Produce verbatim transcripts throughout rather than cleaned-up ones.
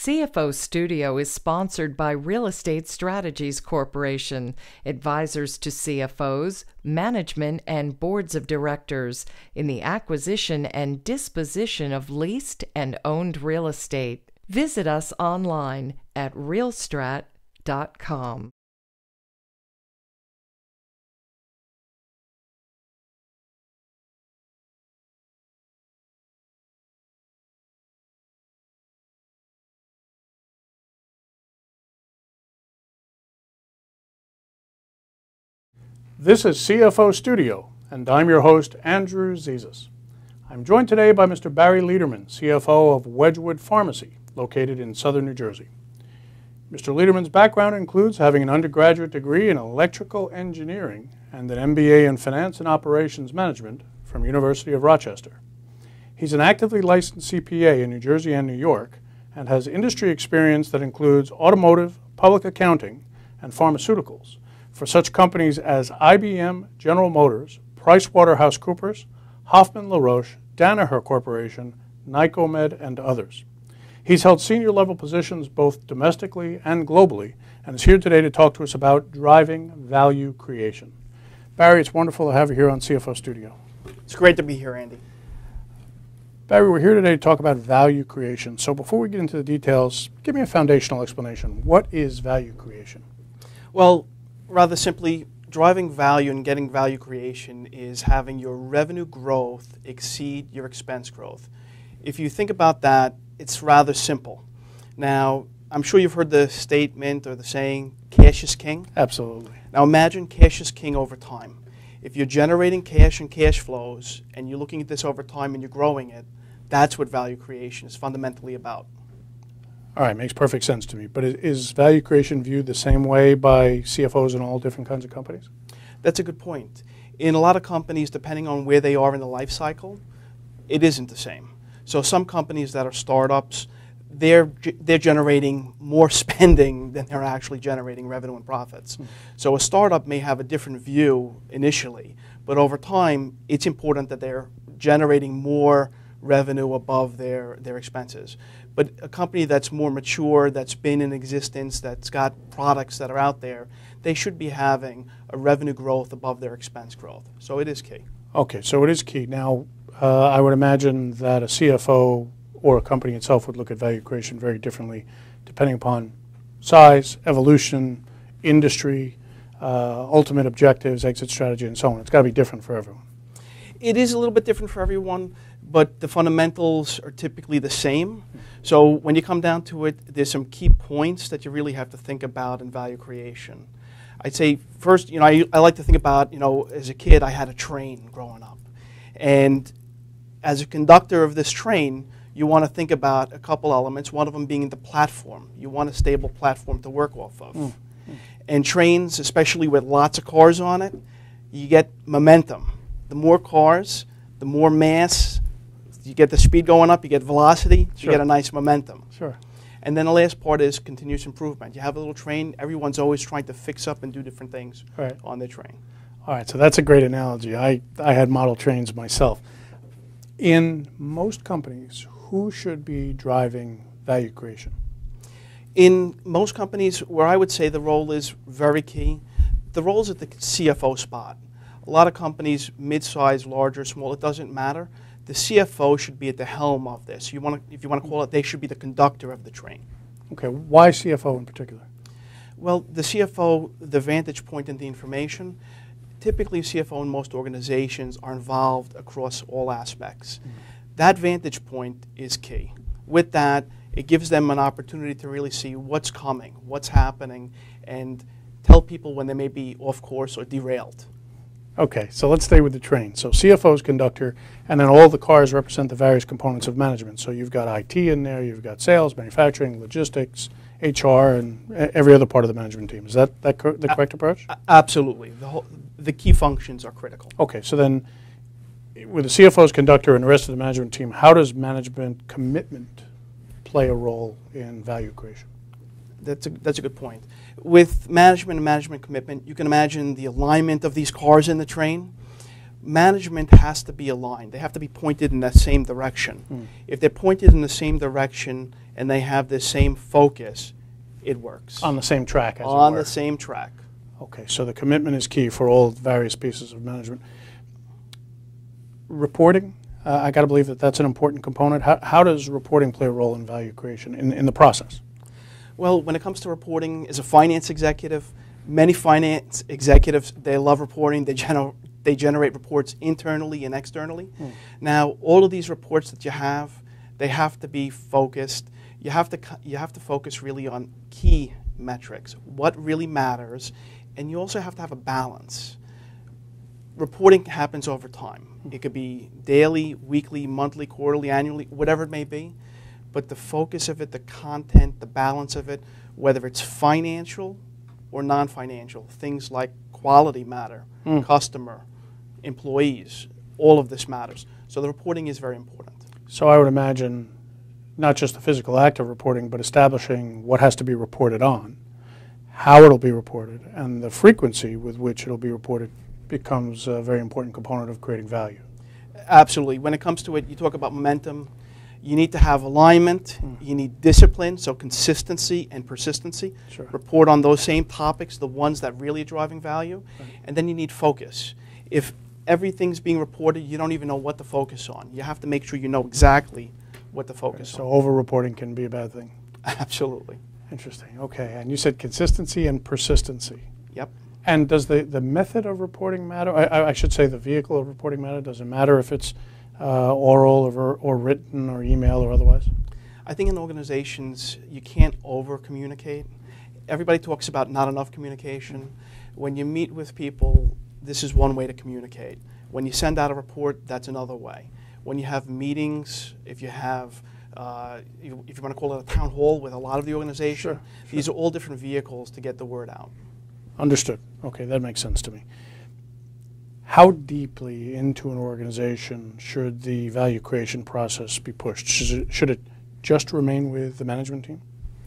C F O Studio is sponsored by Real Estate Strategies Corporation, advisors to C F Os, management, and boards of directors in the acquisition and disposition of leased and owned real estate. Visit us online at realstrat dot com. This is C F O Studio, and I'm your host, Andrew Zezas. I'm joined today by Mister Barry Lederman, C F O of Wedgwood Pharmacy, located in southern New Jersey. Mister Lederman's background includes having an undergraduate degree in electrical engineering and an M B A in finance and operations management from University of Rochester. He's an actively licensed C P A in New Jersey and New York and has industry experience that includes automotive, public accounting, and pharmaceuticals for such companies as I B M, General Motors, PricewaterhouseCoopers, Hoffman LaRoche, Danaher Corporation, Nycomed, and others. He's held senior level positions both domestically and globally, and is here today to talk to us about driving value creation. Barry, it's wonderful to have you here on C F O Studio. It's great to be here, Andy. Barry, we're here today to talk about value creation. So before we get into the details, give me a foundational explanation. What is value creation? Well, rather simply, driving value and getting value creation is having your revenue growth exceed your expense growth. If you think about that, it's rather simple. Now, I'm sure you've heard the statement or the saying, cash is king. Absolutely. Now imagine cash is king over time. If you're generating cash and cash flows and you're looking at this over time and you're growing it, that's what value creation is fundamentally about. All right, makes perfect sense to me. But is value creation viewed the same way by C F Os in all different kinds of companies? That's a good point. In a lot of companies, depending on where they are in the life cycle, it isn't the same. So some companies that are startups, they're, they're generating more spending than they're actually generating revenue and profits. Mm. So a startup may have a different view initially, but over time, it's important that they're generating more revenue above their, their expenses. But a company that's more mature, that's been in existence, that's got products that are out there, they should be having a revenue growth above their expense growth. So it is key. Okay, so it is key. Now, uh, I would imagine that a C F O or a company itself would look at value creation very differently depending upon size, evolution, industry, uh, ultimate objectives, exit strategy, and so on. It's got to be different for everyone. It is a little bit different for everyone, but the fundamentals are typically the same. So when you come down to it, there's some key points that you really have to think about in value creation. I'd say first, you know, I, I like to think about, you know, as a kid, I had a train growing up. And as a conductor of this train, you want to think about a couple elements, one of them being the platform. You want a stable platform to work off of. Mm. And trains, especially with lots of cars on it, you get momentum. The more cars, the more mass, you get the speed going up, you get velocity, so sure. You get a nice momentum. Sure. And then the last part is continuous improvement. You have a little train, everyone's always trying to fix up and do different things right. on their train. All right, so that's a great analogy. I, I had model trains myself. In most companies, who should be driving value creation? In most companies, where I would say the role is very key, the role is at the C F O spot. A lot of companies, mid-size, larger, small, it doesn't matter. The C F O should be at the helm of this. You want to, if you want to call it, they should be the conductor of the train. Okay, why C F O in particular? Well, the C F O, the vantage point in the information, typically C F O in most organizations are involved across all aspects. Mm-hmm. That vantage point is key. With that, it gives them an opportunity to really see what's coming, what's happening, and tell people when they may be off course or derailed. Okay, so let's stay with the train. So C F O is conductor, and then all the cars represent the various components of management. So you've got I T in there, you've got sales, manufacturing, logistics, H R, and every other part of the management team. Is that, that cor the correct approach? Absolutely. The, whole, the key functions are critical. Okay, so then with the C F O's conductor and the rest of the management team, how does management commitment play a role in value creation? That's a, that's a good point. With management and management commitment, you can imagine the alignment of these cars in the train. Management has to be aligned. They have to be pointed in that same direction. Mm. If they're pointed in the same direction and they have the same focus, it works. On the same track, as On it were. the same track. Okay, so the commitment is key for all various pieces of management. Reporting, uh, I got to believe that that's an important component. How, how does reporting play a role in value creation in, in the process? Well, when it comes to reporting, as a finance executive, many finance executives, they love reporting. They, gener they generate reports internally and externally. Mm. Now, all of these reports that you have, they have to be focused. You have to, you have to focus really on key metrics, what really matters, and you also have to have a balance. Reporting happens over time. It could be daily, weekly, monthly, quarterly, annually, whatever it may be. But the focus of it, the content, the balance of it, whether it's financial or non-financial, things like quality matter, mm. customer, employees, all of this matters. So the reporting is very important. So I would imagine not just the physical act of reporting, but establishing what has to be reported on, how it'll be reported, and the frequency with which it'll be reported becomes a very important component of creating value. Absolutely. When it comes to it, you talk about momentum. You need to have alignment. Mm. You need discipline, so consistency and persistency. Sure. Report on those same topics, the ones that really are driving value. Right. And then you need focus. If everything's being reported, you don't even know what to focus on. You have to make sure you know exactly what to focus okay, on. So over-reporting can be a bad thing. Absolutely. Interesting. Okay. And you said consistency and persistency. Yep. And does the, the method of reporting matter? I, I should say the vehicle of reporting matter. Does it matter if it's uh, oral or, or written or email or otherwise? I think in organizations, you can't over-communicate. Everybody talks about not enough communication. When you meet with people, this is one way to communicate. When you send out a report, that's another way. When you have meetings, if you have, uh, if you want to call it a town hall with a lot of the organization, sure, sure. These are all different vehicles to get the word out. Understood. Okay, that makes sense to me. How deeply into an organization should the value creation process be pushed? Should it, should it just remain with the management team?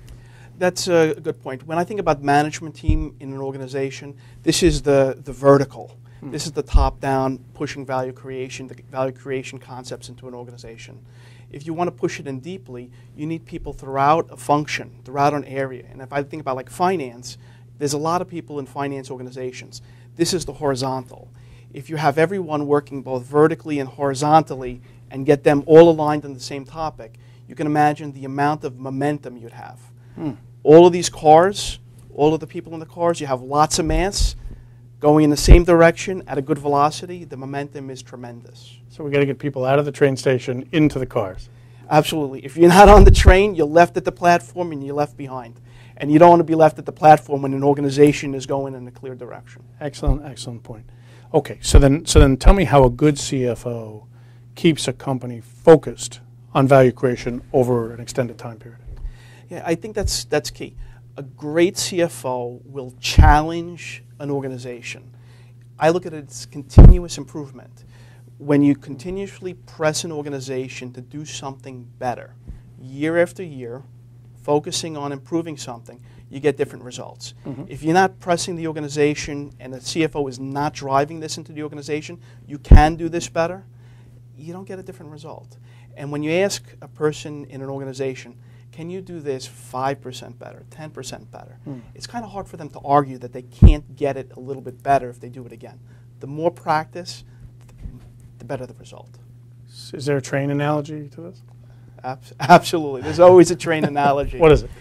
That's a good point. When I think about management team in an organization, this is the, the vertical. Hmm. This is the top-down pushing value creation, the value creation concepts into an organization. If you want to push it in deeply, you need people throughout a function, throughout an area. And if I think about like finance, there's a lot of people in finance organizations. This is the horizontal. If you have everyone working both vertically and horizontally and get them all aligned on the same topic, you can imagine the amount of momentum you'd have. Hmm. All of these cars, all of the people in the cars, you have lots of mass going in the same direction at a good velocity. The momentum is tremendous. So we got to get people out of the train station into the cars. Absolutely. If you're not on the train, you're left at the platform and you're left behind. And you don't want to be left at the platform when an organization is going in a clear direction. Excellent, excellent point. Okay, so then, so then tell me how a good C F O keeps a company focused on value creation over an extended time period. Yeah, I think that's, that's key. A great C F O will challenge an organization. I look at it as continuous improvement. When you continuously press an organization to do something better, year after year, focusing on improving something, you get different results. Mm-hmm. If you're not pressing the organization and the C F O is not driving this into the organization, you can do this better, you don't get a different result. And when you ask a person in an organization, can you do this five percent better, ten percent better? Mm. It's kind of hard for them to argue that they can't get it a little bit better if they do it again. The more practice, the better the result. Is there a train analogy to this? Absolutely. There's always a train analogy. What is it?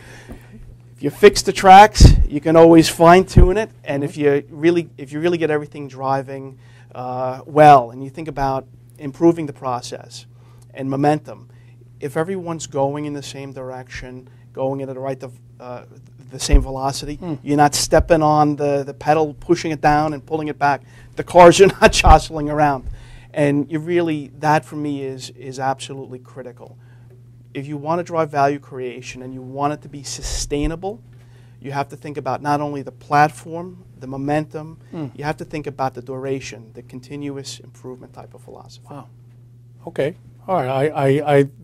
If you fix the tracks, you can always fine-tune it. And mm-hmm. if you really, if you really get everything driving uh, well, and you think about improving the process and momentum, if everyone's going in the same direction, going in at the right, uh, the same velocity, mm. you're not stepping on the the pedal, pushing it down and pulling it back. The cars are not jostling around, and you really, that for me is is absolutely critical. If you want to drive value creation and you want it to be sustainable, you have to think about not only the platform, the momentum, mm. you have to think about the duration, the continuous improvement type of philosophy. Wow. Okay. All right. I, I, I,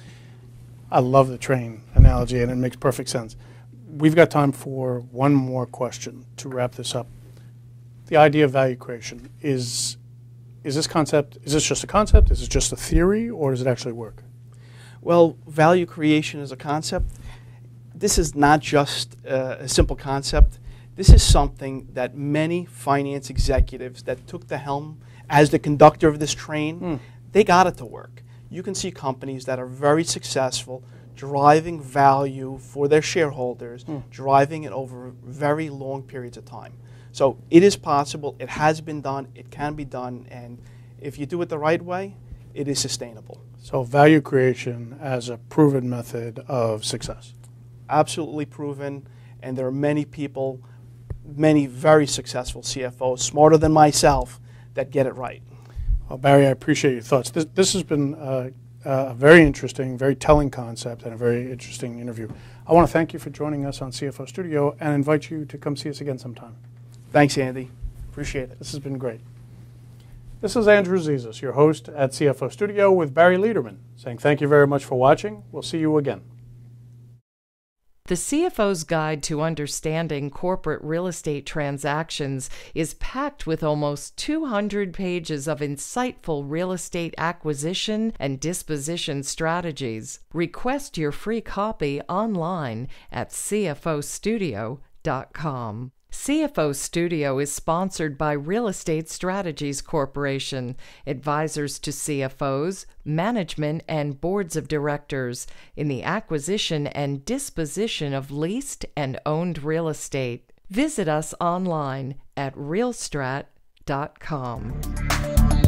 I love the train analogy, and it makes perfect sense. We've got time for one more question to wrap this up. The idea of value creation, is, is this concept, is this just a concept? Is it just a theory, or does it actually work? Well, value creation as a concept, this is not just uh, a simple concept. This is something that many finance executives that took the helm as the conductor of this train, mm. they got it to work. You can see companies that are very successful, driving value for their shareholders, mm. driving it over very long periods of time. So it is possible, it has been done, it can be done, and if you do it the right way, it is sustainable. So value creation as a proven method of success. Absolutely proven, and there are many people, many very successful C F Os, smarter than myself, that get it right. Well, Barry, I appreciate your thoughts. This, this has been uh, a very interesting, very telling concept and a very interesting interview. I want to thank you for joining us on C F O Studio and invite you to come see us again sometime. Thanks, Andy. Appreciate it. This has been great. This is Andrew Zezas, your host at C F O Studio with Barry Lederman, saying thank you very much for watching. We'll see you again. The C F O's Guide to Understanding Corporate Real Estate Transactions is packed with almost two hundred pages of insightful real estate acquisition and disposition strategies. Request your free copy online at C F O studio dot com. C F O Studio is sponsored by Real Estate Strategies Corporation, advisors to C F Os, management, and boards of directors in the acquisition and disposition of leased and owned real estate. Visit us online at realstrat dot com.